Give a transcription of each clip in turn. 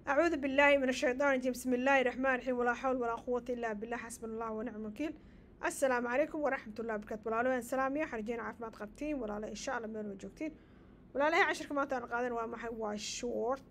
أعوذ بالله من الشيطان الرجيم. بسم الله الرحمن الرحيم. ولا حول ولا قوة إلا بالله. حسبنا الله ونعم الوكيل. السلام عليكم ورحمة الله وبركاته. walaalaheen salaamiya xarjeen caafimaad qabtiin walaalahay insha Allah meel wada joogtiin walaalahay casharka maanta aan qaadan waa maxay waa short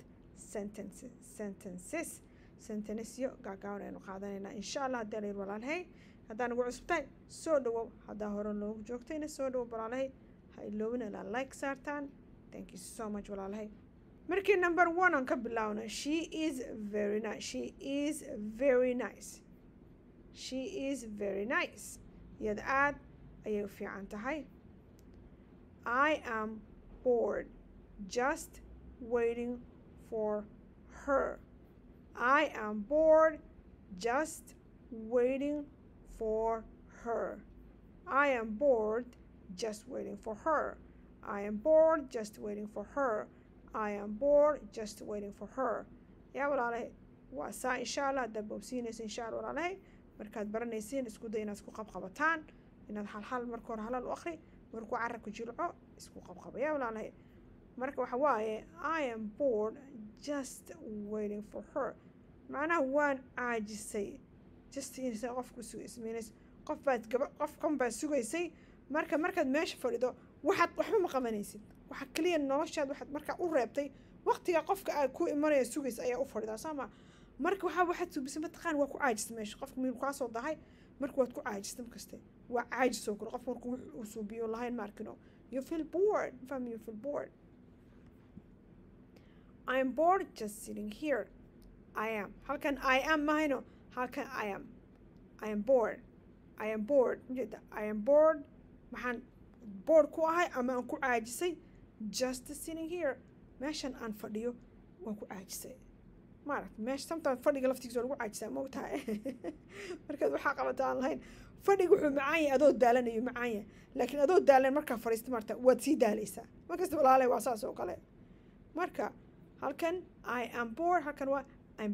sentences gaagaaban aynu qaadanaynaa insha Allah haddii la walaalahay haddaan ugu cusubtahay soo dhawow haddaa hore loogu joogtayna soo dhawow walaalahay ha iloobina ilaa like saartaan. Thank you so much walaalahay. Markii number 1 aan ka bilaawno, she is very nice. She is very nice. She is very nice. Iyada aad ayay u fiican tahay. I am bored just waiting for her. I am bored just waiting for her. I am bored just waiting for her. I am bored just waiting for her. I am bored just waiting for her. yaa walaalahay waa saa insha Allah haddaad boobsiinaysa insha Allah walaalahay markaad baranaysiin isku day inaad isku qabqabataan inaad hal marka hore halal u akhri markuu carabka jilco isku qabqaba yaa walaalahay marka waxa waaye I am bored just waiting for her macnaha waan caajisay just insa qofku suu ismiinays qofkan baad sugaysay markaad meesha fadhido waxba ma qabanaysid waxa kaliya noloshaad waxaad markaa u reebtay waqtiga qofka aad ku imanaya sugaysa ayaa u fadhidaa sama marka waxaad suubisay mataqaan waa ku caajisay meesha qofka meel ka soo dahay marka waad ku caajisay markaste waa caajis soo kor qofka markuu uu suubiyo lahayn markino you feel bored you feel bored. I am bored just sitting here. I am halkan I am mahayno halkan I am bored. I am bored I am bored maxaan bored ku ahay ama aan ku caajisay just sitting here meeshan aan fadhiyo waan ku caajisay maaragt meesha sometimes fadhiga laftigiisa lagu caajisaa ma ogtahay markaad waxaa qabata aan lahayn fadhiga wuxuu macaan yahay adoo daalanayo macaan yahay laakiin adoo daalan markaa fadhiista maarta waad sii daalaysaa markasta walaalay waa saas oo kale marka halkan I am bored halkan waa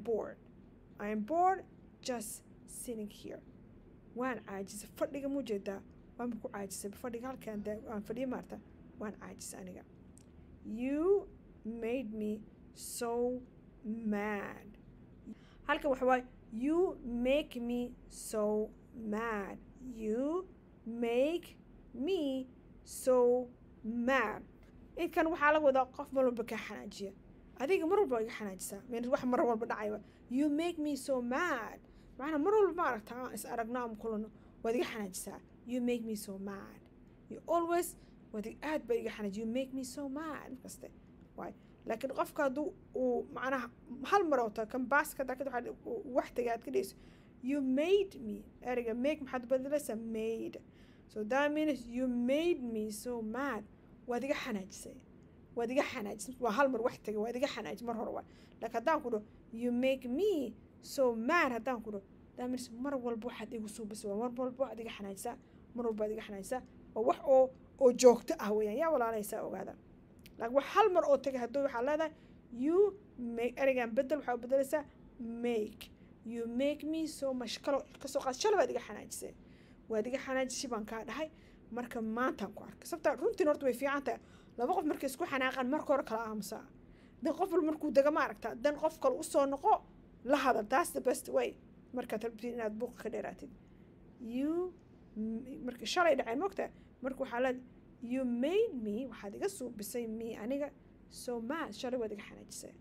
I am bored just sitting here waan caajisay fadhiga mu jeedaa waan ku caajisay fadhiga halkan aan fadhiyo maarta waan caajisay aniga. You made me so mad. halkan waxa waaye you make me so mad. You make me so mad. inkan waxaa laga wadaa qof mar walba ka xanaajiya adiga mar walba iga xanaajisaa meel wax mar walba dhacaya you make me so mad macna mar walba ma aragtaa is aragnaa am kulano waad iga xanaajisaa you make me so mad. You always wadi aad bay iga xanaajiyo you make me so mad kaste waay laakiin qofka haduu uu macnaha hal mar oo ta kan baaska dadka wax tagaad ka dhis you made me eriga make maxad badalasa made so that means you made me so mad waad iga xanaajisay waa hal mar wax tagay waad iga xanaaj mar hore waa laakiin hadaan ku dhaho you make me so mad hadaan ku dhaho that means mar walba waxaad igu suubisay mar walba waxaad iga xanaajisaa mar walba iga xanaajisa waa wax oo joogto ah weeyaan yaa walaalaysa ogaada laakiin wax hal mar oo tagay hadoo waxa leedahay you make erigan bedel waxa bedelaysaa make you make me so much kalo ka soo qaad shalay waad iga xanaajisay waad iga xanaajisay baan ka dhahay marka maanta ku arkay sabta runtii horta way fiican tahay laba qof markay isku xanaaqan marka hore kala aamusa dan qof markuu daga ma aragta dan qof kale u soo noqo la hadal that's the best way marka tarbiid inaad buuq ka dheeraatid you marka shalay dhacay moogta marka waxaa la you made me waxaad iga suubisay me aniga so mad shalay waad iga xanaajisay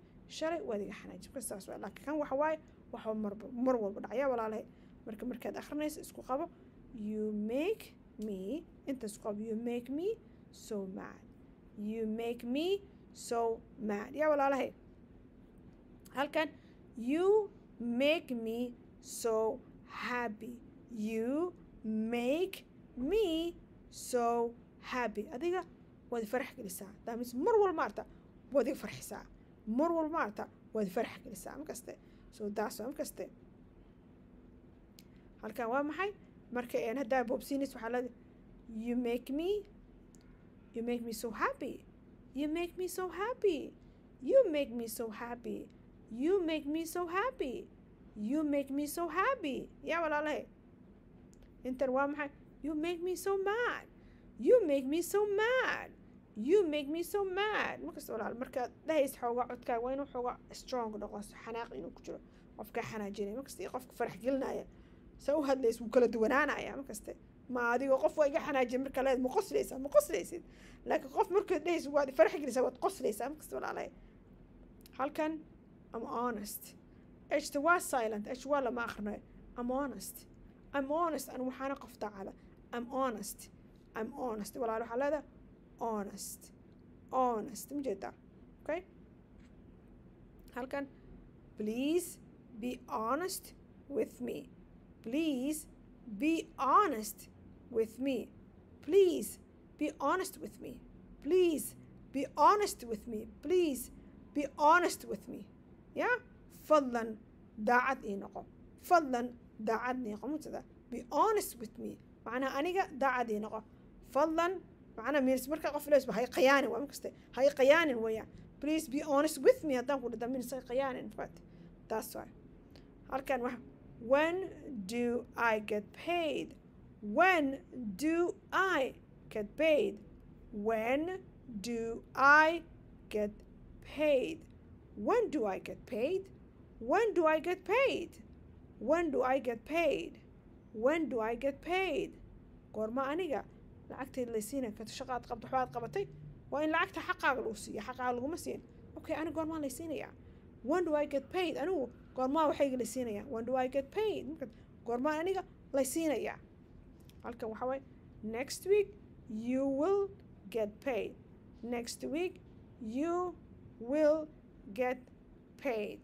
saas waa laakiin kan waxa waaye waxa mar walba dhacaya walaalahay markaad akhrinayso isku qabo you make me inta isku qabo you make me so mad you make me so mad yaa walaalahay halkan you make me so happy. You make me so happy. adiga waad farax gelisaa daamis mar walba maarta waad iga farxisaa mar walba maarta waad farax gelisaa markaste so daas markaste halkan waa maxay marka aan hadaa boobsiinis waxa la you make me so happy. You make me so happy. You make me so happy. You make me so happy. You make me so happy yaa walaalahay intan waa maxay you make me so mad. You make me so mad. you make me so mad markasta walaal markaad dhahaysa xoogaa codkaaga waa inuu xoogaa strong noqo xanaaq inuu ku jiro qofka xanaajinaya markasta qofka farax gelinaya sa u hadlays wuu kala duwanaanaya markasta ma adigo qof waa iga xanaajin marka leed ma qoslaysid laakiin qof markaad dhahaysa waad farax gelinaysaa waad qoslaysaa markasta walaalay halkan I'm honest اشتا waa silent اش waa lama aqrinayo I'm honest أنا waxaana qof daacada I'm honest walaal waxaa leedahay honest ma jeedaa okay halkan please be honest with me please be honest with me please be honest with me please be honest with me please be honest with me yeah فضلا daacad ii noqo فضلا daacad ii noqo mujeda be honest with me معناها aniga daacad ii noqo فضلا معناها means marka qof lees hay qiyaanin waa markasta hay qiyaanin weeyaan please be honest with me haddaan ku dhada means hay qiyaanin fact that's why halkan wax when do I get paid when do I get paid when do I get paid when do I get paid when do I get paid when do I get paid when do I get paid goorma aniga lacagteed la siinay ka shaqaad qabto waxaad qabatay waa in lacagta xaqaaga lagu siiyo xaqaaga laguma siin okay aniga goorma la siinaya when do I get paid anigu goorma waxayga la siinaya when do I get paid goorma aniga la siinaya halkan waxa way next week you will get paid next week you will get paid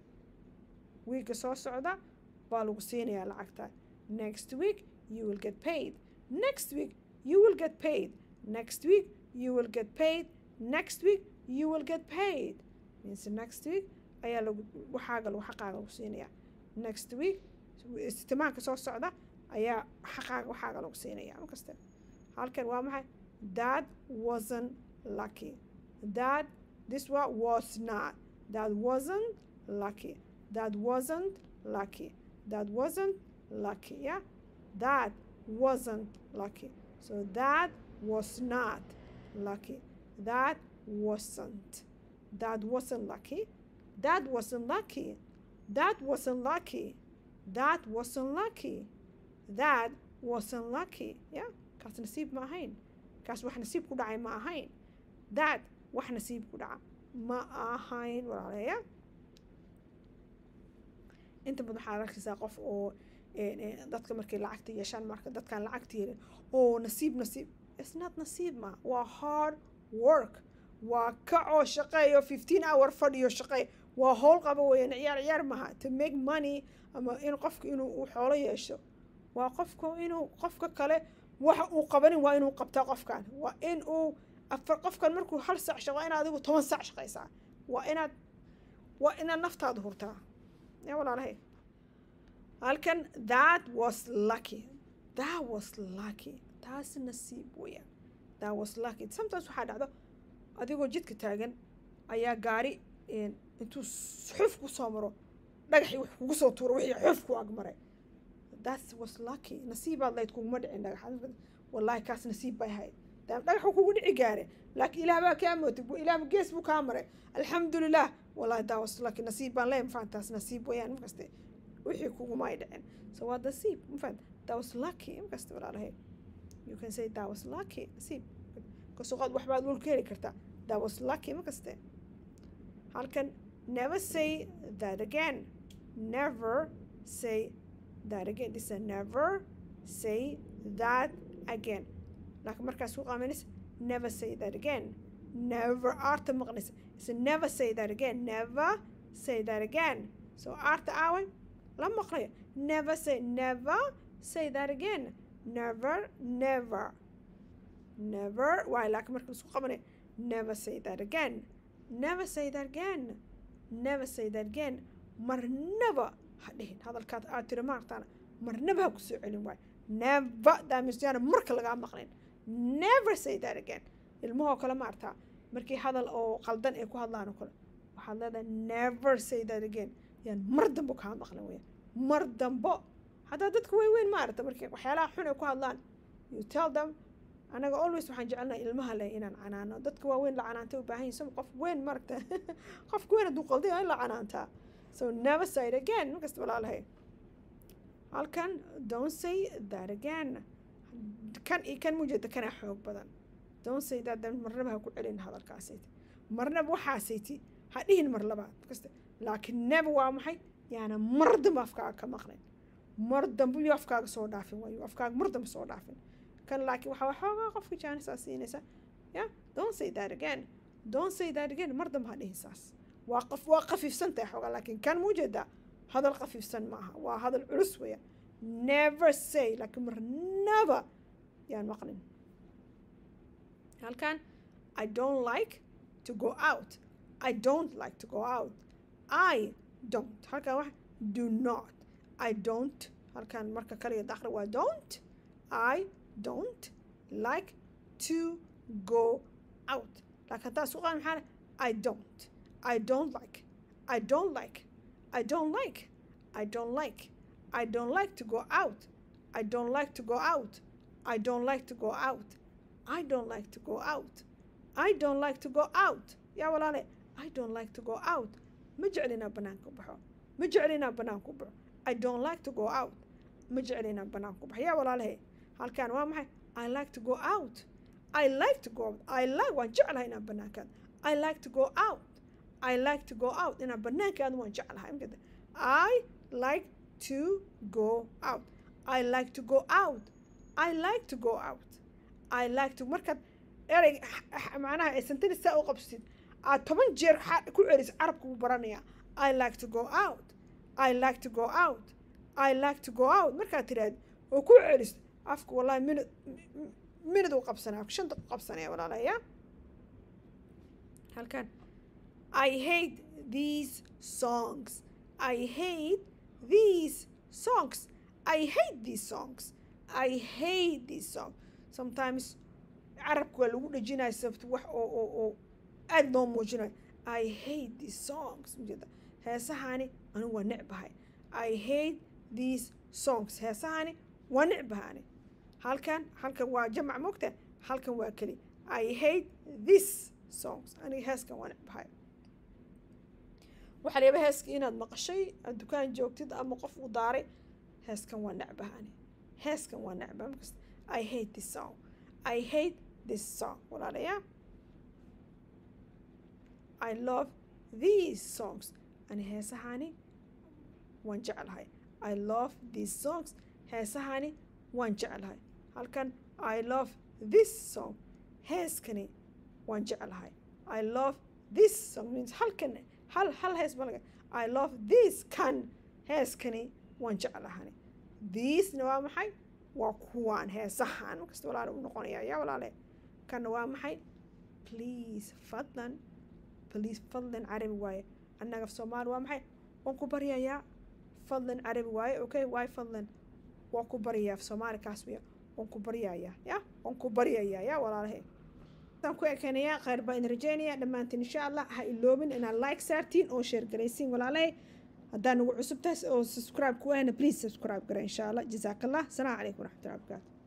week soo socda baa lagu siinaya lacagta next week you will get paid next week you will get paid next week you will get paid next week you will get paid means next week ayaa lagu waxaaga lagu xaqaaga lagu siinaya next week istimaanka soo socda ayaa xaqaaga waxaaga lagu siinaya markasta halkan waa maxay that wasn't lucky that this one was not that wasn't lucky that wasn't lucky that wasn't lucky yeah that wasn't lucky so that was not lucky that wasn't lucky that wasn't lucky that wasn't lucky that wasn't lucky that wasn't lucky yeah kaas nasiib ma ahayn kaas wax nasiib ku dhacay ma ahayn that wax nasiib ku dhaca ma ahayn walaalaya inta badan waxaa arkaysaa qof oo dadka markay lacagta yeeshaan marka dadkaan lacagta yeelin oo nasiib it's not nasiib ma waa hard work waa kacoo shaqeeyo 15 hour fadhiyo shaqeey waa howl qaba weeyaan ciyaar maha to make money ama in qofka inuu xoolo yeesho waa qofka inuu qofka kale waxa uu qabanin waa inuu qabtaa qofkan waa in uu afar qofkan markuu hal saac shaqo inaad adigu 10 saac shaqeysaa waa inaad naftaada hurtaa يا والله halkan that was lucky taas nasiib weeyaan that was lucky sometimes waxaa dhacdo adigoo jidka taagan ayaa gaari intuu xuf ku soo maro dhagaxii wax kugu soo tuuro wixii xuf ku agmaray that was lucky nasiibaad layd kuguma dhicin dhagax wallahi kaas nasiib bay ahayd dhagaxu kugu dhici gaare laakiin ilaah baa kaa mootay ilaah gees buu kaa maray alxamdulilah wallahi that was lucky nasiib baan leeyahay mafaantaas nasiib weeyaan markaste wixii kuguma ay dhicin so waa nasiib mafaant that was lucky markaste walaalahay you can say that was lucky nasiib kasoo qaad waxbaad dhulka heli kartaa that was lucky markaste halkan never say that again never say that again this is never say that again لكن مركز سوق عملس never say that again never art مغنس so never say that again never say that again so art أوي لما قرية never say that again never why لكن مركز سوق عملس never say that again مرنبا هذا الكات آتر مارتانا مرنبا كسو علم واي never that means يعني مركل لقى مقرين never say that again المها كلا مارتا مركي هذا أو قلدان إيكو هذا كله وحلا never say that again يعني مردم بك هذا مقرين ويا مردم بق هذا دتك وين مارتا مركي وحلا حنا إيكو هذا you tell them anaga always waxaan jecelnahay ilmaha leh inaan canaano dadka waaweyn la canaanta u baahan yihiin qof weyn maragta qofka weyn hadduu qalday in la canaantaa so never say it again markasta walaalahay halkan don't say that again kan iyo kan mujeeda kana xoog badan don't say that marnaba ha ku celin hadalkaasayt marnaba waxaasayti ha dhihin mar labaad markasta laakiin never waa maxay yaana mar dambe afkaaga ka maqnayn mar dambe iyo afkaaga soo dhaafin waayo afkaaga mar dambe soo dhaafin kan laakiin waxaa waxoogaa qofka jaanisaa siinaysa don't say that again don't say that again mar dambe ha dhihin saas waa qafiifsan tahay xoogaa laakiin kan muujeedaa hadal qafiifsan maaha waa hadal culus weya never say laakiin mar never yaan maqlin halkan I don't like to go out I don't like to go out I don't halkan wax do not I don't halkan marka kaliya dakhri waa don't I don't like to go out laakiin taas u qaan maxaa I don't like I don't like I don't like I don't like I don't like to go out I don't like to go out I don't like to go out I don't like to go out I don't like to go out yaa walaale I don't like to go out ma jeclina banaanka baxo ma jeclina banaanka baxo I don't like to go out ma jeclina banaanka baxo yaa walaale halkan waa maxay I like to go out I like to go out I like waan jeclahay inaan banaanka I like to go out I like to go out inaan banaanka waan jeclahay I like to go out I like to go out I like to go out I like to markaad erey macnaha ay sentence u qabsid aad 10 jeer ku celis carabku u baranaya I like to go out I like to go out I like to go out markaad tiraad oo ku celis afku wallahi minute u qabsanaa 5 daqiiqo qabsanaya walaalaya halkan I hate these songs I hate these songs I hate these songs I hate these songs sometimes carabku waa lagu dhajinaya sababta wax oo aad loo muujinayo I hate these songs mujeda heesahani anigu waa necbahay I hate these songs heesahani waa necbahay halkan waa jamac moogta halkan waa keli I hate these songs aniga heeskan waa necbahay waxaa leeba heeska inaad maqashay aad dukaan joogtid ama qof u daaray heeskan waa necbahay heeskan waa necbahay I hate this song I hate this song walaalaya I love these songs ani heesahani waan jeclahay I love these songs heesahani waan jeclahay halkan I love this song heeskani waan jeclahay I love this song means halkan hal hees malaga I love this kan heeskani waan jeclahay these na waa maxay waa kuwaan heesahan markasta walaale u noqonaya yaa walaale kana waa maxay please fadlan carabi waaye annaga af soomaali waa maxay waan ku baryayaa fadlan carabi waaye okay waay fadlan waan ku baryayaa af soomaali kaas weya waan ku baryayaa waan ku baryayaa yaa walaalahe tan ku ekeenaya khayr baan rajeynaya dhammaantiin insha Allah ha iloobin inaad like saartiin oo share garaysiin walaalahe haddaan ugu cusubtaas oo subscribe ku ahna please subscribe gara insha Allah jazakallah salaamu calaykum waraxmatullahi wabarakaatuh